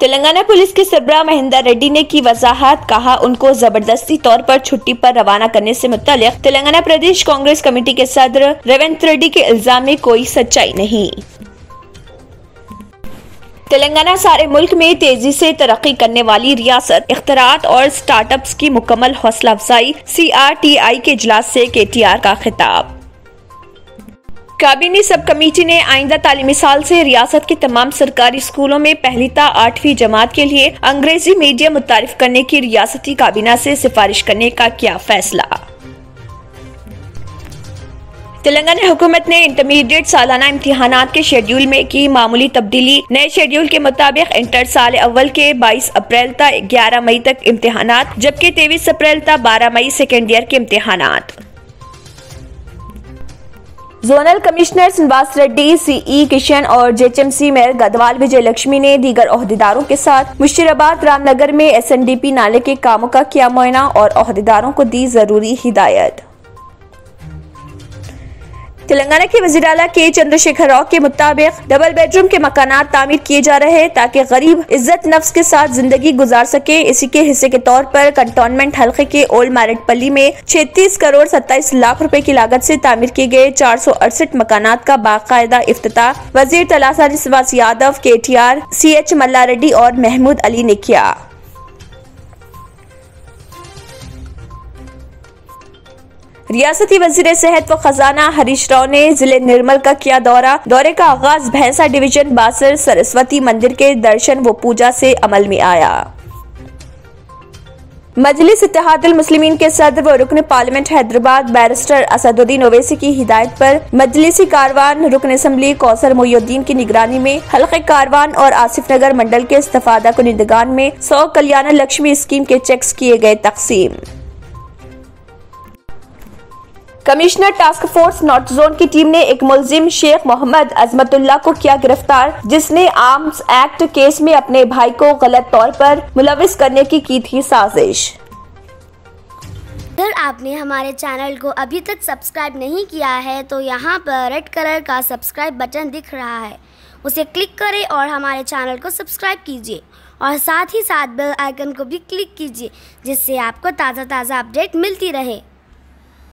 Telangana police के सरबराह महेंदर रेड्डी ने की वजाहत, कहा उनको जबरदस्ती तौर पर छुट्टी पर रवाना करने से मुत्तल्लिक तेलंगाना प्रदेश कांग्रेस कमेटी के सदर रेवंत रेड्डी के इल्जाम में कोई सच्चाई नहीं। तेलंगाना सारे मुल्क में तेजी से तरक्की करने वाली रियासत, इख्तरात और स्टार्टअप्स की मुकम्मल हौसला अफजाई, CRTI के इजलास से KTR का खिताब। काबीना सब कमेटी ने आइंदा तालीमी साल से रियासत के तमाम सरकारी स्कूलों में पहली ता 8वीं जमात के लिए अंग्रेजी मीडियम मुतारिफ करने की रियासती काबीना से सिफारिश करने का किया फैसला। तेलंगाना हुकूमत ने इंटरमीडिएट सालाना इम्तिहानात के शेड्यूल में की मामूली तब्दीली। नए शेड्यूल के मुताबिक इंटर साल अव्वल के 22 अप्रैल तक 11 मई तक इम्तिहानात, जबकि 23 अप्रैल तक 12 मई सेकेंड ईयर के इम्तिहानात। Zonal commissioner Srinivas Reddy, CE Kishan और JHMC मेयर गदवाल विजय लक्ष्मी ने दीगर ओहदेदारों के साथ मुशीराबाद रामनगर में SNDP नाले के कामों का किया मुआयना और ओहदेदारों को दी जरूरी हिदायत। तेलंगाना के वज़ीर आला के चंद्रशेखर राव के मुताबिक डबल बेडरूम के मकानात तामीर किए जा रहे हैं ताकि गरीब इज्जत नफ्स के साथ जिंदगी गुजार सके। इसी के हिस्से के तौर पर कंटोनमेंट हल्के के ओल्ड मैरिटपल्ली में 36 करोड़ 27 लाख रुपए की लागत से तामीर किए गए 468 मकानात का बाकायदा इफ्तिताह वजीर तलासानी श्रीनिवास यादव, KTR, CH मल्ला रेड्डी और महमूद अली ने किया। रियासती वजीर सेहत व खजाना हरीश राव ने जिले निर्मल का किया दौरे का आगाज भैंसा डिवीजन बासर सरस्वती मंदिर के दर्शन व पूजा से अमल में आया। मजलिस इत्तेहादुल मुस्लिमीन के सदर व रुकन पार्लियामेंट हैदराबाद बैरिस्टर असदुद्दीन ओवैसी की हिदायत पर मजलिसी कारवान रुकन असम्बली कौसर मोइनुद्दीन की निगरानी में हल्के कारवान और आसिफ नगर मंडल के इस्तफादा कुनिंदगान में 100 कल्याण लक्ष्मी स्कीम के चेक्स किए गए तकसीम। Commissioner task force north zone की टीम ने एक मुलजिम शेख मोहम्मद अजमतुल्लाह को किया गिरफ्तार, जिसने आर्म्स एक्ट केस में अपने भाई को गलत तौर पर मुलविस करने की थी साजिश। अगर आपने हमारे चैनल को अभी तक सब्सक्राइब नहीं किया है तो यहाँ पर रेड कलर का सब्सक्राइब बटन दिख रहा है, उसे क्लिक करें और हमारे चैनल को सब्सक्राइब कीजिए और साथ ही साथ बेल आइकन को भी क्लिक कीजिए, जिससे आपको ताज़ा अपडेट मिलती रहे।